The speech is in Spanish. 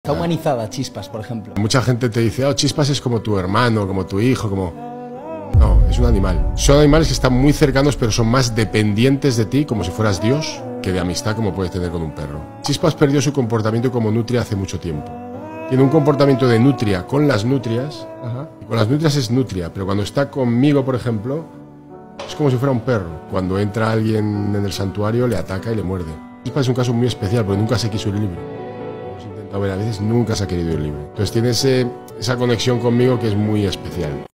Está humanizada Chispas, por ejemplo. Mucha gente te dice, oh, Chispas es como tu hermano, como tu hijo, como... No, es un animal. Son animales que están muy cercanos, pero son más dependientes de ti, como si fueras Dios, que de amistad como puedes tener con un perro. Chispas perdió su comportamiento como nutria hace mucho tiempo. Tiene un comportamiento de nutria con las nutrias, y con las nutrias es nutria, pero cuando está conmigo, por ejemplo, es como si fuera un perro. Cuando entra alguien en el santuario, le ataca y le muerde. Chispas es un caso muy especial, porque nunca se quiso ir libre. A ver, a veces nunca se ha querido ir libre. Entonces tiene esa conexión conmigo que es muy especial.